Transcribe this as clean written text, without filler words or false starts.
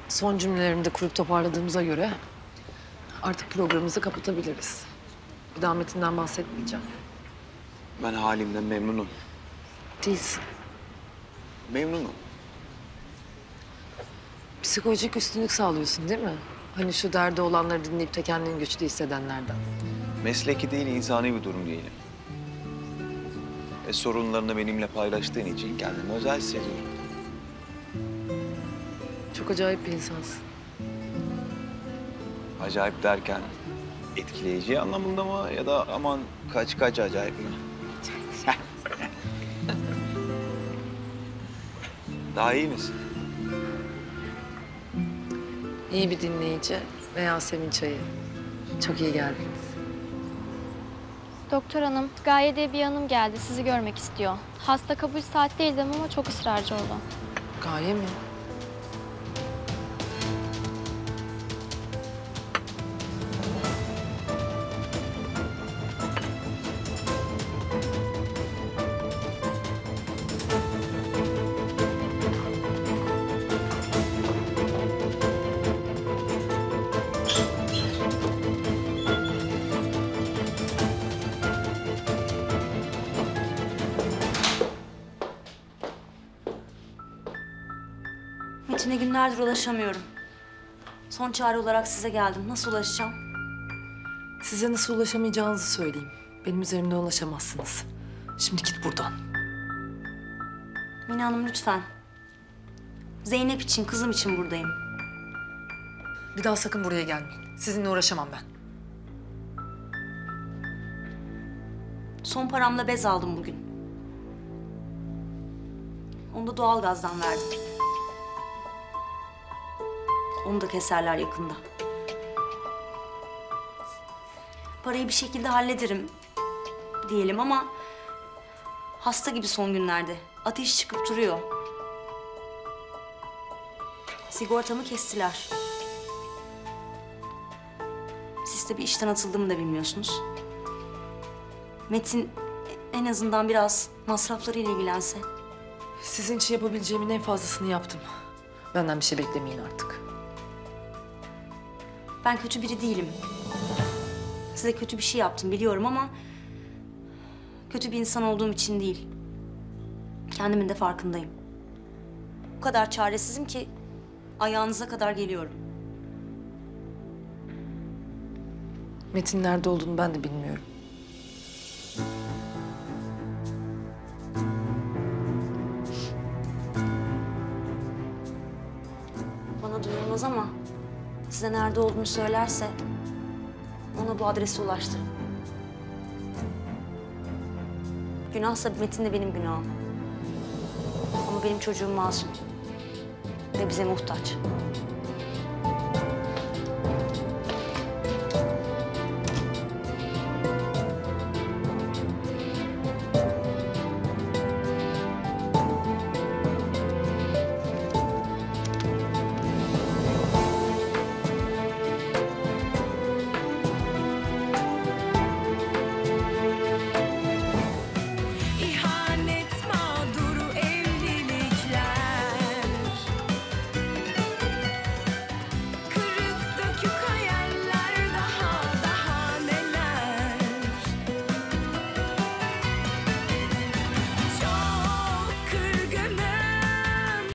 Son cümlelerini de kurup toparladığımıza göre artık programımızı kapatabiliriz. Bir daha Metin'den bahsetmeyeceğim. Ben halimden memnunum. Değilsin. Memnunum. Psikolojik üstünlük sağlıyorsun değil mi? Hani şu derdi olanları dinleyip de kendini güçlü hissedenlerden. Mesleki değil, insani bir durum diyelim. Ve sorunlarını benimle paylaştığın için kendimi özel hissediyorum. Çok acayip bir insansın. Acayip derken etkileyici anlamında mı ya da aman kaç acayip mi? Daha iyi misin? İyi bir dinleyici ve Yasemin çayı. Çok iyi geldiniz. Doktor hanım, Gaye diye bir hanım geldi. Sizi görmek istiyor. Hasta kabul saat değildi ama çok ısrarcı oldu. Gaye mi? Metin'e günlerdir ulaşamıyorum. Son çare olarak size geldim. Nasıl ulaşacağım? Size nasıl ulaşamayacağınızı söyleyeyim. Benim üzerimden ulaşamazsınız. Şimdi git buradan. Mine Hanım lütfen. Zeynep için, kızım için buradayım. Bir daha sakın buraya gelmeyin. Sizinle uğraşamam ben. Son paramla bez aldım bugün. Onu da doğalgazdan verdim. Onu da keserler yakında. Parayı bir şekilde hallederim diyelim ama hasta gibi son günlerde. Ateş çıkıp duruyor. Sigortamı kestiler. Siz de bir işten atıldığımı da bilmiyorsunuz. Metin en azından biraz masraflarıyla ilgilense. Sizin için yapabileceğimin en fazlasını yaptım. Benden bir şey beklemeyin artık. Ben kötü biri değilim. Size kötü bir şey yaptım biliyorum ama kötü bir insan olduğum için değil. Kendimin de farkındayım. O kadar çaresizim ki ayağınıza kadar geliyorum. Metin nerede olduğunu ben de bilmiyorum. Bana duyulmaz ama size nerede olduğunu söylerse ona bu adrese ulaştırın. Günahsa Metin de benim günahım. Ama benim çocuğum masum ve bize muhtaç.